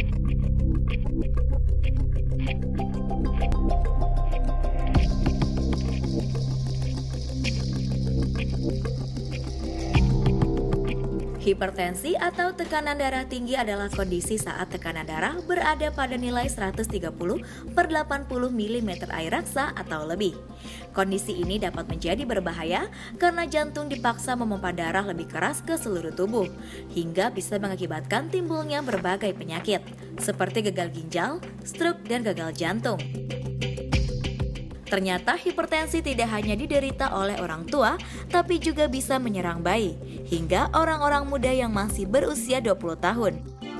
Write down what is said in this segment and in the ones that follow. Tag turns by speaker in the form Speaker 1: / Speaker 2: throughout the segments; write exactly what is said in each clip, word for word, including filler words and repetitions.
Speaker 1: Hipertensi atau tekanan darah tinggi adalah kondisi saat tekanan darah berada pada nilai seratus tiga puluh per delapan puluh milimeter air raksa atau lebih. Kondisi ini dapat menjadi berbahaya karena jantung dipaksa memompa darah lebih keras ke seluruh tubuh, hingga bisa mengakibatkan timbulnya berbagai penyakit, seperti gagal ginjal, stroke, dan gagal jantung. Ternyata hipertensi tidak hanya diderita oleh orang tua, tapi juga bisa menyerang bayi, hingga orang-orang muda yang masih berusia dua puluh tahun.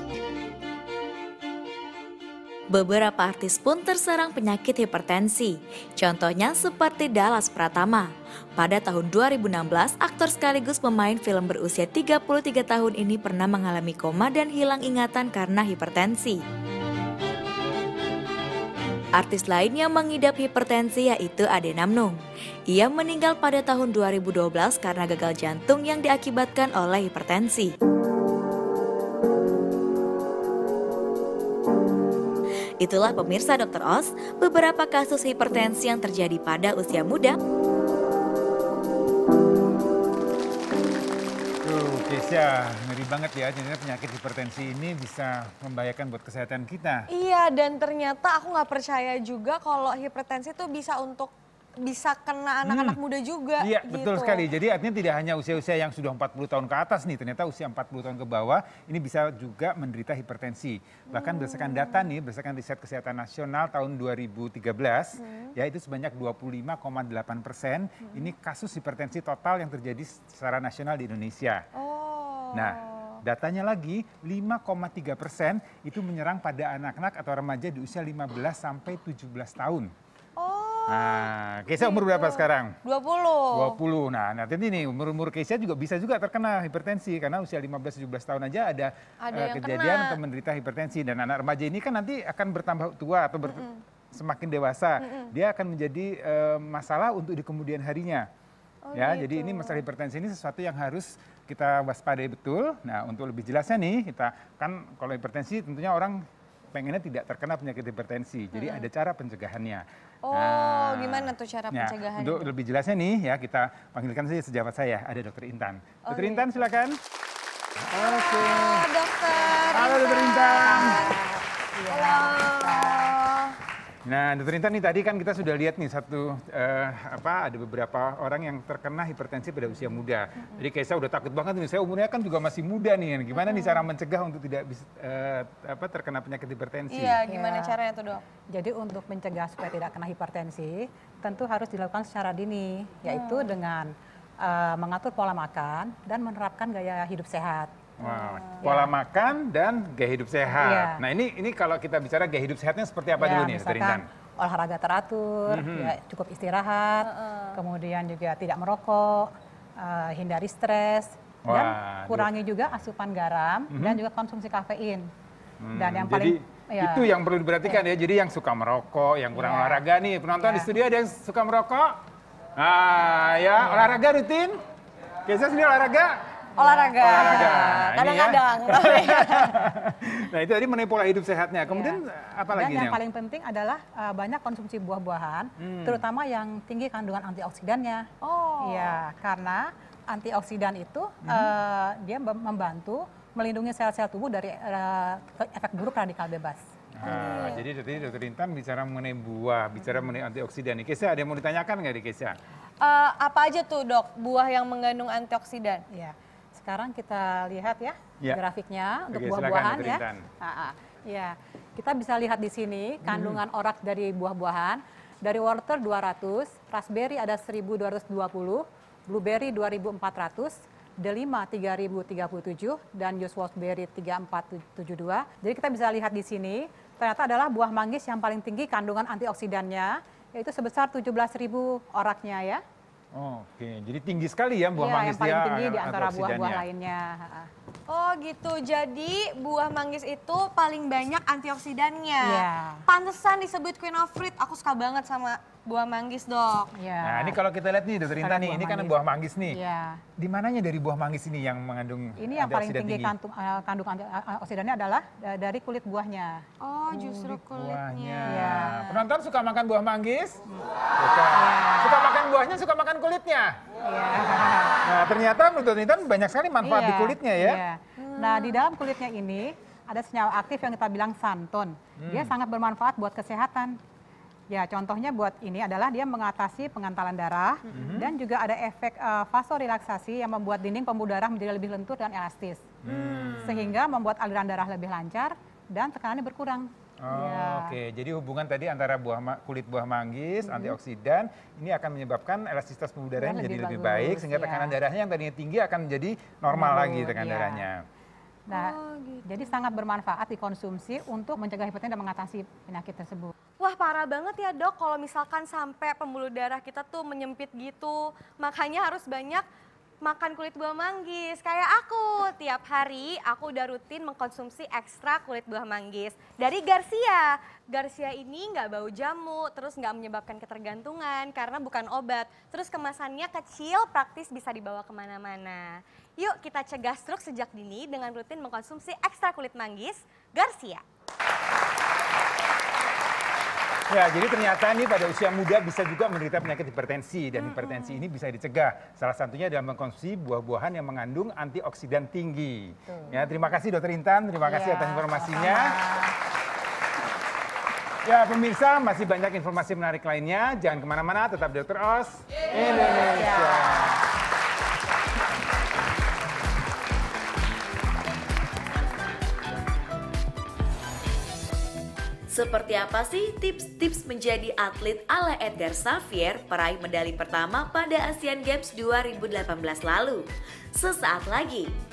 Speaker 1: Beberapa artis pun terserang penyakit hipertensi, contohnya seperti Dallas Pratama. Pada tahun dua ribu enam belas, aktor sekaligus pemain film berusia tiga puluh tiga tahun ini pernah mengalami koma dan hilang ingatan karena hipertensi. Artis lain yang mengidap hipertensi yaitu Ade Namnung. Ia meninggal pada tahun dua ribu dua belas karena gagal jantung yang diakibatkan oleh hipertensi. Itulah pemirsa dokter Os, beberapa kasus hipertensi yang terjadi pada usia muda.
Speaker 2: Keisha, ngeri banget ya, jadi penyakit hipertensi ini bisa membahayakan buat kesehatan kita.
Speaker 3: Iya, dan ternyata aku nggak percaya juga kalau hipertensi itu bisa untuk bisa kena anak-anak hmm. muda juga.
Speaker 2: Iya,
Speaker 3: gitu.
Speaker 2: Betul sekali. Jadi artinya tidak hanya usia-usia yang sudah empat puluh tahun ke atas nih, ternyata usia empat puluh tahun ke bawah ini bisa juga menderita hipertensi. Bahkan hmm. berdasarkan data nih, berdasarkan riset kesehatan nasional tahun dua ribu tiga belas, hmm. ya itu sebanyak dua puluh lima koma delapan persen hmm. ini kasus hipertensi total yang terjadi secara nasional di Indonesia.
Speaker 3: Oh.
Speaker 2: Nah, datanya lagi lima koma tiga persen itu menyerang pada anak-anak atau remaja di usia lima belas sampai tujuh belas tahun.
Speaker 3: Oh.
Speaker 2: Nah, Keisha umur berapa sekarang?
Speaker 3: dua puluh.
Speaker 2: dua puluh. Nah, nanti ini umur-umur Keisha juga bisa juga terkena hipertensi karena usia lima belas tujuh belas tahun aja ada,
Speaker 3: ada
Speaker 2: uh, kejadian atau menderita hipertensi, dan anak remaja ini kan nanti akan bertambah tua atau ber, mm -mm. semakin dewasa. Mm -mm. Dia akan menjadi uh, masalah untuk di kemudian harinya. Oh, ya, gitu. Jadi ini masalah hipertensi ini sesuatu yang harus kita waspadai betul. Nah, untuk lebih jelasnya nih, kita kan kalau hipertensi tentunya orang pengennya tidak terkena penyakit hipertensi. Jadi hmm. ada cara pencegahannya.
Speaker 3: Oh, nah, gimana tuh cara
Speaker 2: nah,
Speaker 3: pencegahannya?
Speaker 2: Untuk lebih jelasnya nih ya, kita panggilkan saja sejawat saya, ada Dokter Intan.
Speaker 3: Oh,
Speaker 2: Dokter
Speaker 3: iya.
Speaker 2: Intan, silakan.
Speaker 3: Oke. Halo, Dokter.
Speaker 2: Halo, Dokter Intan.
Speaker 3: Halo.
Speaker 2: Nah, Dokter Intan nih tadi kan kita sudah lihat nih satu uh, apa ada beberapa orang yang terkena hipertensi pada usia muda. Mm-hmm. Jadi kayak saya udah takut banget nih, saya umurnya kan juga masih muda nih. Gimana mm-hmm. nih cara mencegah untuk tidak bisa uh, apa terkena penyakit hipertensi?
Speaker 3: Iya, gimana
Speaker 4: ya.
Speaker 3: caranya tuh, Dok?
Speaker 4: Jadi untuk mencegah supaya tidak kena hipertensi, tentu harus dilakukan secara dini, yaitu hmm. dengan uh, mengatur pola makan dan menerapkan gaya hidup sehat.
Speaker 2: Wow. Pola ya. makan dan gaya hidup sehat. Ya. Nah ini ini kalau kita bicara gaya hidup sehatnya seperti apa ya, dulu nih, Dokter Intan?
Speaker 4: Olahraga teratur, mm-hmm. ya, cukup istirahat, uh -uh. kemudian juga tidak merokok, uh, hindari stres, Wah, dan kurangi juga asupan garam mm-hmm. dan juga konsumsi kafein. Hmm, dan yang
Speaker 2: jadi
Speaker 4: paling ya,
Speaker 2: itu yang perlu diperhatikan ya. ya. Jadi yang suka merokok, yang kurang ya. olahraga nih, penonton ya. di studio ada yang suka merokok. Nah ya, ya. olahraga rutin. Keisha sendiri olahraga?
Speaker 3: Olahraga, kadang-kadang. Ya.
Speaker 2: Nah itu tadi mengenai pola hidup sehatnya. Kemudian ya. apa lagi?
Speaker 4: Dan yang, yang paling penting adalah uh, banyak konsumsi buah-buahan, hmm. terutama yang tinggi kandungan antioksidannya. Oh. Ya, karena antioksidan itu hmm. uh, dia membantu melindungi sel-sel tubuh dari uh, efek buruk radikal bebas.
Speaker 2: Nah, hmm. Jadi tadi Dokter Intan bicara mengenai buah, bicara mengenai antioksidan. Keisha, ada yang mau ditanyakan nggak di Keisha?
Speaker 3: Uh, apa aja tuh, Dok, buah yang mengandung antioksidan?
Speaker 4: Ya. Sekarang kita lihat ya, ya. grafiknya untuk
Speaker 2: Oke,
Speaker 4: buah-buahan
Speaker 2: silakan,
Speaker 4: ya. Nah, ya. Kita bisa lihat di sini kandungan hmm. oraks dari buah-buahan. Dari wortel dua ratus, raspberry ada seribu dua ratus dua puluh, blueberry dua ribu empat ratus, delima tiga ribu tiga puluh tujuh, dan Jost Wolfberry tiga ribu empat ratus tujuh puluh dua. Jadi kita bisa lihat di sini, ternyata adalah buah manggis yang paling tinggi kandungan antioksidannya, yaitu sebesar tujuh belas ribu oraknya ya.
Speaker 2: Oh, Oke, okay. Jadi tinggi sekali ya buah
Speaker 4: ya,
Speaker 2: manggis
Speaker 4: yang paling
Speaker 2: dia
Speaker 4: tinggi di antara buah-buah lainnya.
Speaker 3: Oh gitu, jadi buah manggis itu paling banyak antioksidannya.
Speaker 4: Ya.
Speaker 3: Pantesan disebut Queen of Fruit, aku suka banget sama Buah manggis, Dok.
Speaker 4: Ya.
Speaker 2: Nah, ini kalau kita lihat nih, Dokter Intan nih,
Speaker 4: buah
Speaker 2: ini kan
Speaker 4: manggis.
Speaker 2: buah manggis nih.
Speaker 4: Ya.
Speaker 2: Di mananya dari buah manggis ini yang mengandung
Speaker 4: Ini yang paling
Speaker 2: antioksidan
Speaker 4: tinggi kantung, uh, kandung antioksidannya adalah uh, dari kulit buahnya.
Speaker 3: Oh, justru
Speaker 2: Buahnya.
Speaker 3: kulitnya.
Speaker 4: Iya.
Speaker 2: Penonton suka makan buah manggis? Suka. Suka makan buahnya, suka makan kulitnya?
Speaker 4: Iya.
Speaker 2: Nah, ternyata menurut Dokter Intan banyak sekali manfaat
Speaker 4: Iya,
Speaker 2: di kulitnya ya.
Speaker 4: iya. Nah, di dalam kulitnya ini ada senyawa aktif yang kita bilang santon. Dia sangat bermanfaat buat kesehatan. Ya, contohnya buat ini adalah dia mengatasi pengantalan darah dan juga ada efek uh, vasorilaksasi yang membuat dinding pembuluh darah menjadi lebih lentur dan elastis. Sehingga membuat aliran darah lebih lancar dan tekanannya berkurang.
Speaker 2: Oh,
Speaker 4: Ya.
Speaker 2: Oke, jadi hubungan tadi antara buah ma- kulit buah manggis, antioksidan, ini akan menyebabkan elastisitas pembuluh darahnya
Speaker 4: Dan
Speaker 2: menjadi
Speaker 4: lebih
Speaker 2: lebih
Speaker 4: bagus,
Speaker 2: baik, sehingga
Speaker 4: ya.
Speaker 2: tekanan darahnya yang tadinya tinggi akan menjadi normal
Speaker 4: Menurun,
Speaker 2: lagi tekanan
Speaker 4: ya.
Speaker 2: darahnya.
Speaker 4: Nah,
Speaker 3: Oh, gitu.
Speaker 4: jadi sangat bermanfaat dikonsumsi untuk mencegah hipertensi dan mengatasi penyakit tersebut.
Speaker 3: Wah, parah banget ya, Dok, kalau misalkan sampai pembuluh darah kita tuh menyempit gitu. Makanya harus banyak makan kulit buah manggis. Kayak aku, tiap hari aku udah rutin mengkonsumsi ekstra kulit buah manggis dari Garcia. Garcia ini nggak bau jamu, terus nggak menyebabkan ketergantungan karena bukan obat. Terus kemasannya kecil, praktis, bisa dibawa kemana-mana. Yuk kita cegah stroke sejak dini dengan rutin mengkonsumsi ekstra kulit manggis Garcia.
Speaker 2: Ya, jadi ternyata ini pada usia muda bisa juga menderita penyakit hipertensi dan hipertensi ini bisa dicegah. Salah satunya adalah mengkonsumsi buah-buahan yang mengandung antioksidan tinggi. Ya, terima kasih Dokter Intan, terima kasih
Speaker 4: Ya,
Speaker 2: atas informasinya.
Speaker 4: sama-sama.
Speaker 2: Ya, pemirsa masih banyak informasi menarik lainnya. Jangan kemana-mana, tetap di Dokter Os Indonesia.
Speaker 1: Seperti apa sih tips-tips menjadi atlet ala Edgar Xavier, peraih medali pertama pada Asian Games dua ribu delapan belas lalu? Sesaat lagi,